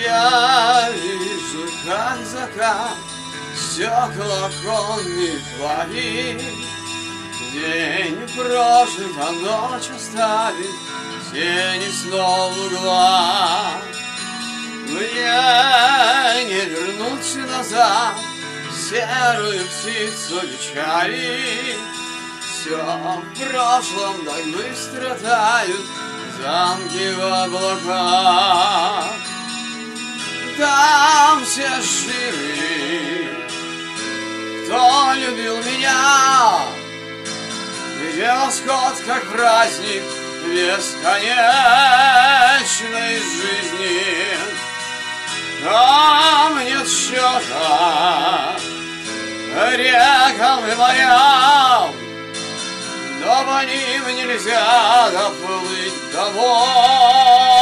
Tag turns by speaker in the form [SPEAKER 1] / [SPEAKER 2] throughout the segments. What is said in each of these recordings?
[SPEAKER 1] Я вижу, как закат стекла оконные твои. День прожит, а ночь оставит тени снова в углах. Мне не вернуться назад серую птицу печали. Все в прошлом так быстро тают замки в облаках. Там все живы, кто любил меня, где восход, как праздник бесконечной жизни. Там нет счета рекам и морям, но по ним нельзя доплыть домой.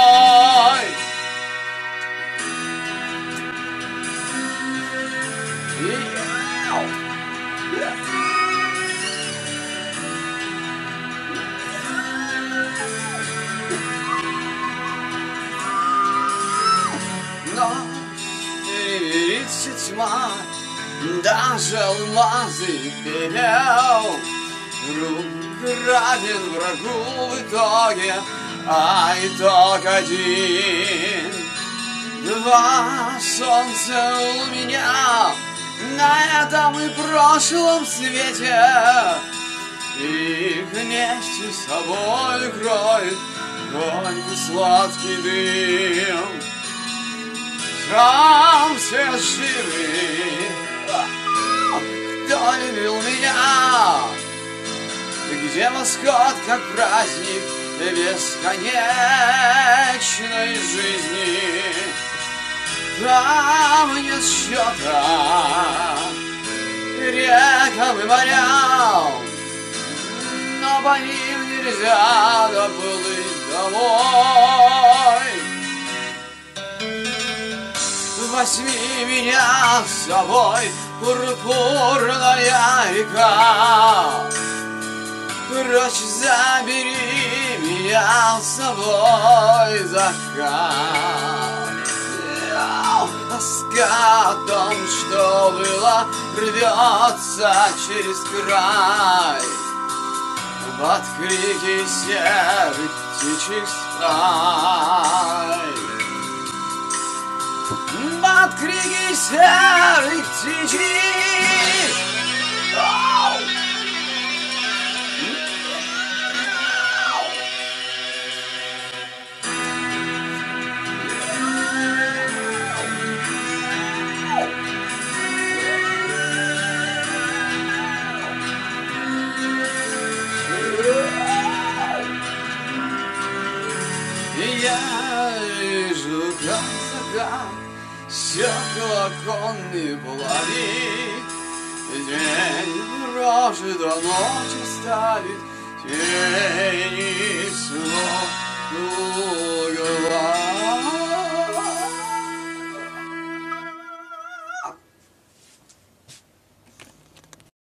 [SPEAKER 1] Но перевелится тьма, даже алмазы пепел. Друг равен врагу в итоге, а итог один. Два солнца у меня на этом и прошлом свете. Их вместе с собой кроет горький сладкий дым. Там все живы, кто любил меня, где восход, как праздник бесконечной жизни. Там нет счета рекам и морям, но по ним нельзя доплыть домой. Возьми меня с собой, пурпурная река, прочь забери меня с собой, закат. Тоска о том, что было, рвется через край под крики серых птичьих стай. Под крики серых птичьих. Я вижу, как закат стекла оконные плавит. День прожит, а ночь оставит тени снов в углах.